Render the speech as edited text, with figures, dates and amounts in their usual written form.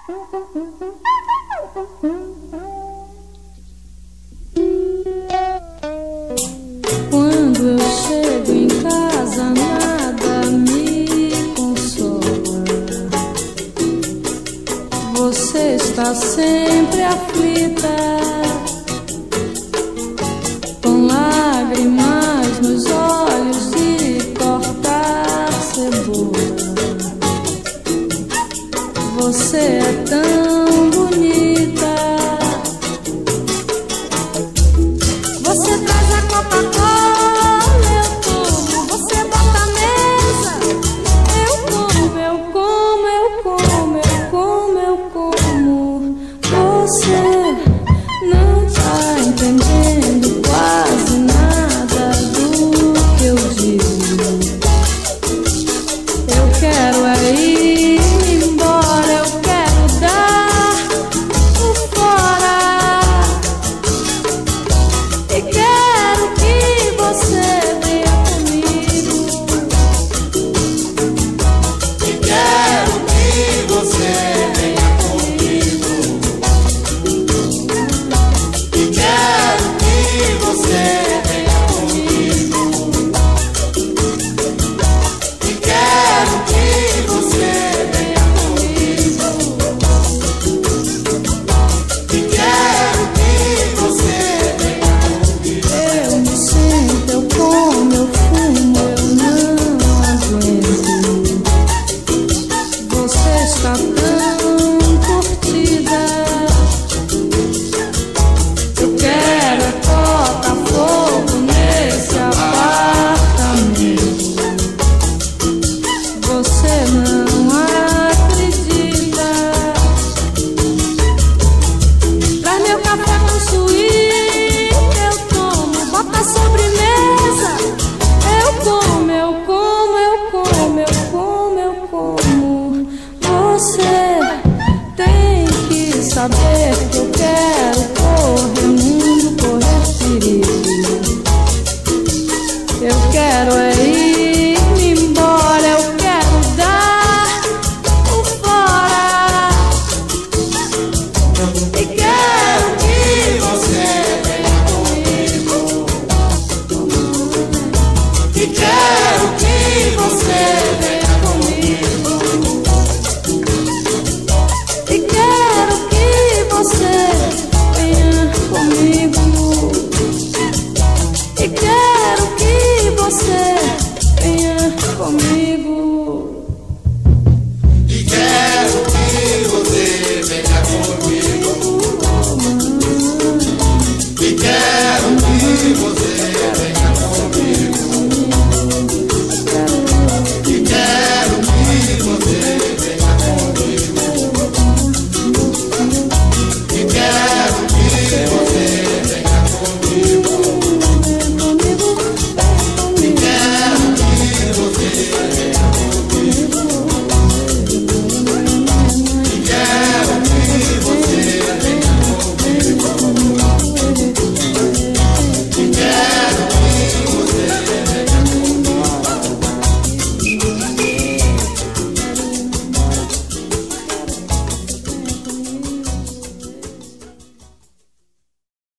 Quando eu chego em casa, nada me consola. Você está sempre aflita, com lágrimas nos olhos de cortar cebola. Você é tão bonita. Você traz a Coca-Cola, eu tomo. Você bota a mesa, eu como, eu como, eu como, eu como, eu como. Você não tá entendendo quase nada do que eu digo. Eu quero é ir embora, eu quero dar o fora. E quero que você venha comigo. E quero que você venha comigo. E quero que você venha comigo. E quero que você venha comigo. E quero que você venha comigo. Eu me sento, eu como, eu fumo, eu não aguento. Você está tão curtida. Eu quero é tocar fogo nesse apartamento. Você não acredita. Traz meu café com suíte, eu tomo. Bota a sobremesa, eu como, eu como, eu como, eu como, eu como. Você tem que saber que eu quero